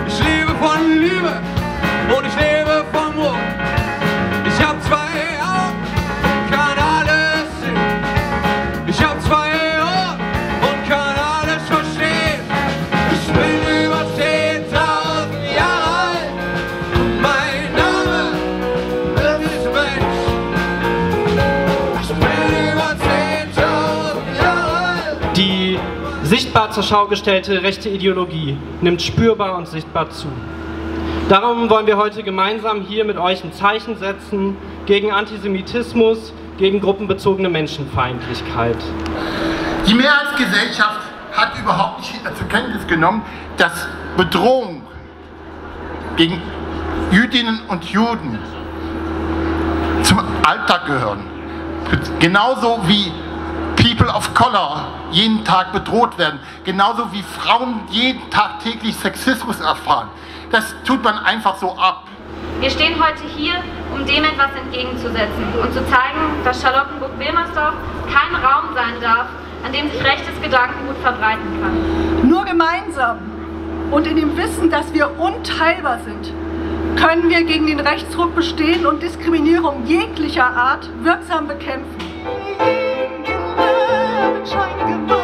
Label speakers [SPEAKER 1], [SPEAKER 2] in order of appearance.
[SPEAKER 1] Ich lebe von Liebe und ich lebe vom Mut. Ich hab zwei Augen, kann alles sehen. Ich hab zwei Ohren und kann alles verstehen. Ich bin über 10.000 Jahre alt und mein Name, das ist Mensch. Ich bin über 10.000 Jahre alt.
[SPEAKER 2] Die sichtbar zur Schau gestellte rechte Ideologie nimmt spürbar und sichtbar zu. Darum wollen wir heute gemeinsam hier mit euch ein Zeichen setzen gegen Antisemitismus, gegen gruppenbezogene Menschenfeindlichkeit.
[SPEAKER 3] Die Mehrheitsgesellschaft hat überhaupt nicht zur Kenntnis genommen, dass Bedrohung gegen Jüdinnen und Juden zum Alltag gehören. Genauso wie People of Color jeden Tag bedroht werden, genauso wie Frauen jeden Tag täglich Sexismus erfahren. Das tut man einfach so ab.
[SPEAKER 4] Wir stehen heute hier, um dem etwas entgegenzusetzen und zu zeigen, dass Charlottenburg-Wilmersdorf kein Raum sein darf, an dem sich rechtes Gedankengut verbreiten kann.
[SPEAKER 5] Nur gemeinsam und in dem Wissen, dass wir unteilbar sind, können wir gegen den Rechtsruck bestehen und Diskriminierung jeglicher Art wirksam bekämpfen. Schein